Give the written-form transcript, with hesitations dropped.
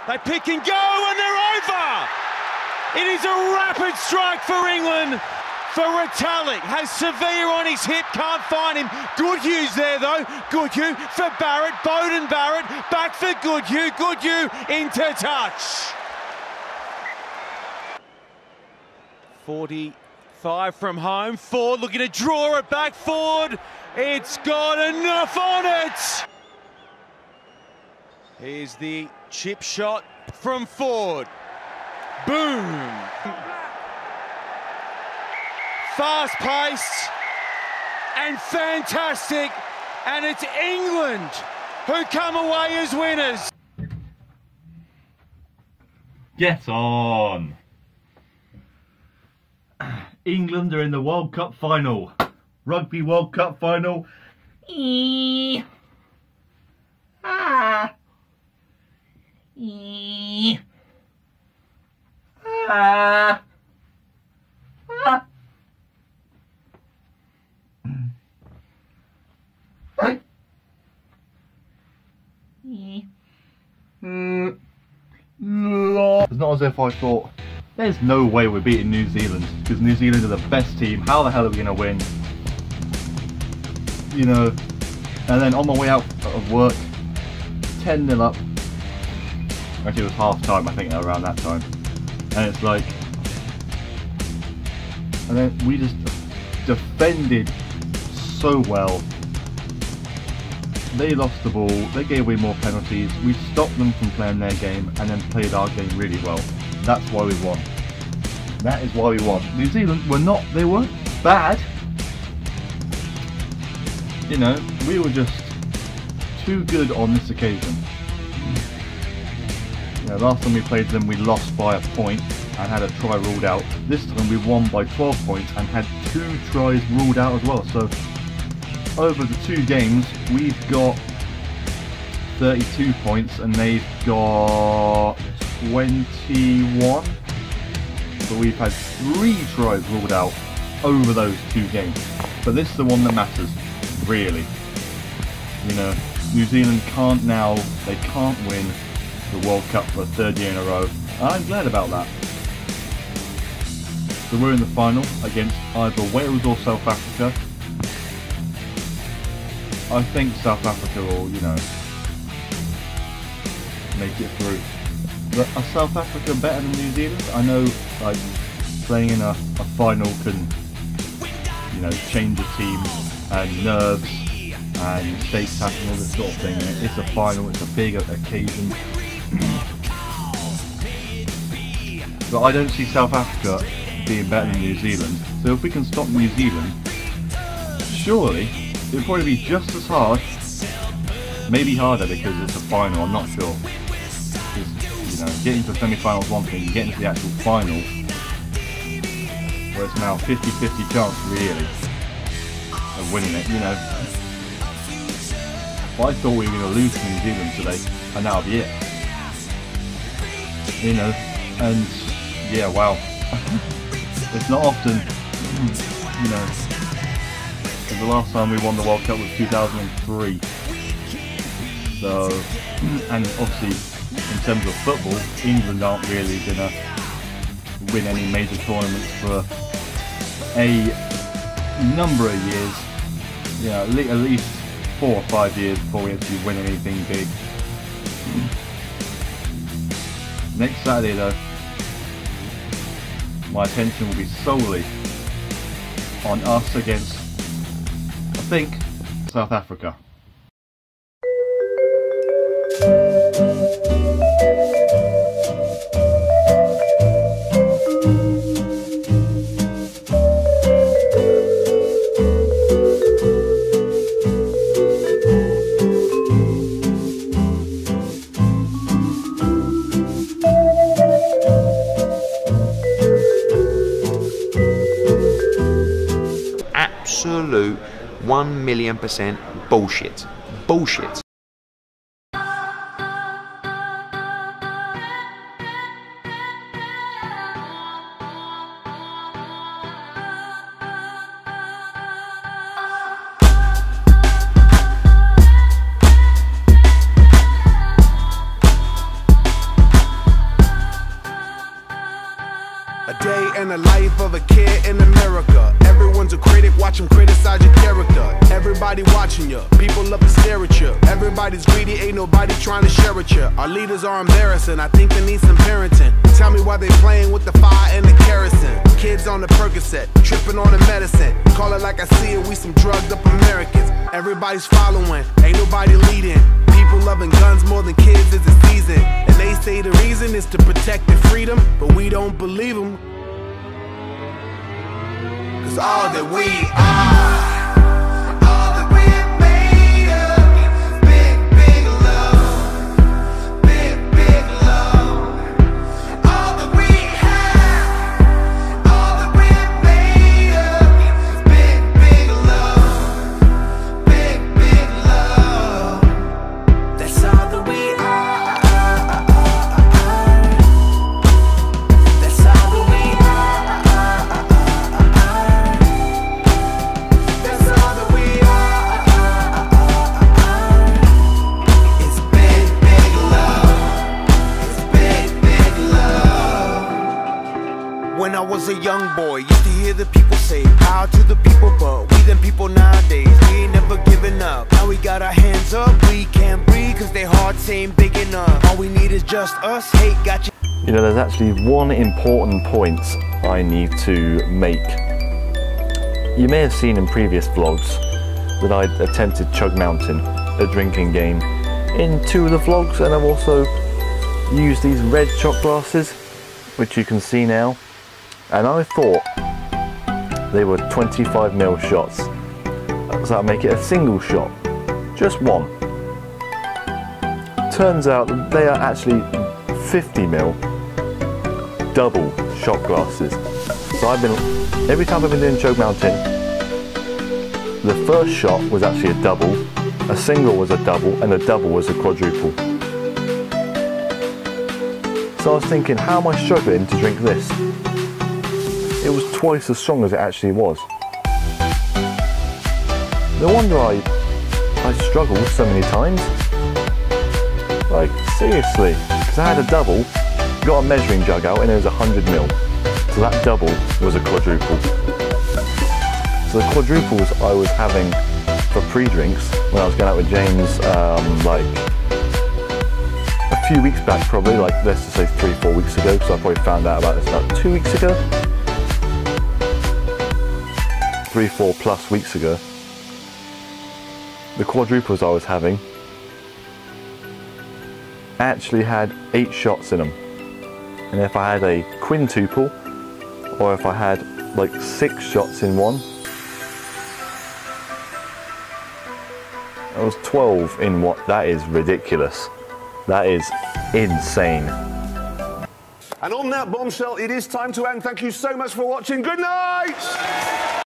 They pick and go, and they're over! It is a rapid strike for England. For Retallick, has Sevilla on his hip, can't find him. Goodhue's there though. Goodhue for Barrett, Beauden Barrett, back for Goodhue. Goodhue into touch. 45 from home. Ford looking to draw it back. Ford, it's got enough on it. Here's the chip shot from Ford. Boom. Fast-paced and fantastic, and it's England who come away as winners. Get on! England are in the World Cup final. Rugby World Cup final. Ah. Ah. Ah. It's not as if I thought, there's no way we're beating New Zealand, because New Zealand are the best team, how the hell are we going to win? You know, and then on my way out of work, 10-0 up, actually it was half time I think around that time, and it's like, and then we just defended so well. They lost the ball, they gave away more penalties, we stopped them from playing their game and then played our game really well. That's why we won. That is why we won. New Zealand they weren't bad. You know, we were just too good on this occasion. You know, last time we played them we lost by a point and had a try ruled out. This time we won by 12 points and had 2 tries ruled out as well. So over the 2 games we've got 32 points and they've got 21, but we've had 3 tries ruled out over those 2 games. But this is the one that matters, really. You know, New Zealand they can't win the World Cup for a 3rd year in a row, and I'm glad about that. So we're in the final against either Wales or South Africa. I think South Africa will, you know, make it through. But are South Africa better than New Zealand? I know, like, playing in a final can, you know, change a team and nerves and stakes and all this sort of thing. It's a final, it's a big occasion. But I don't see South Africa being better than New Zealand. So if we can stop New Zealand, surely it would probably be just as hard, maybe harder because it's a final, I'm not sure. Because, you know, getting to the semi-final is one thing, getting to the actual final, where it's now 50-50 chance really of winning it, you know. But I thought we were going to lose to New Zealand today, and that'll be it. You know, and yeah, wow. It's not often, you know. The last time we won the World Cup was 2003. So, and obviously, in terms of football, England aren't really going to win any major tournaments for a number of years. Yeah, at least 4 or 5 years before we actually win anything big. Next Saturday, though, my attention will be solely on us against, I think, South Africa. Absolute 1,000,000% bullshit. Bullshit. day in the life of a kid in America. Everyone's a critic, watch them criticize your character. Everybody watching you, people love to stare at you. Everybody's greedy, ain't nobody trying to share with you. Our leaders are embarrassing, I think they need some parenting. Tell me why they playing with the fire and the kerosene. Kids on the Percocet, tripping on the medicine. Call it like I see it, we some drugged up Americans. Everybody's following, ain't nobody leading. People loving guns more than kids is the season. And they say the reason is to protect their freedom, but we don't believe them. Cause all that we are, when I was a young boy, used to hear the people say, power to the people, but we them people nowadays, we ain't never giving up. Now we got our hands up, we can't breathe, cause their hearts ain't big enough. All we need is just us, hate got you. You know, there's actually one important point I need to make. You may have seen in previous vlogs that I attempted Chug Mountain, a drinking game, in 2 of the vlogs, and I've also used these red shot glasses, which you can see now. And I thought they were 25mm shots, so that'll make it a single shot, just one. Turns out that they are actually 50mm double shot glasses. So every time I've been doing Chug Mountain, the first shot was actually a double, a single was a double, and a double was a quadruple. So I was thinking, how am I struggling to drink this? It was twice as strong as it actually was. No wonder I struggled so many times. Like, seriously, because I had a double, got a measuring jug out, and it was 100ml. So that double was a quadruple. So the quadruples I was having for pre-drinks when I was going out with James, like a few weeks back probably, like let's just say 3-4 weeks ago, because I probably found out about this about 2 weeks ago. 3-4 plus weeks ago. The quadruples I was having actually had 8 shots in them. And if I had a quintuple, or if I had like 6 shots in one, that was 12 in one. That is ridiculous. That is insane. And on that bombshell, it is time to end. Thank you so much for watching. Good night!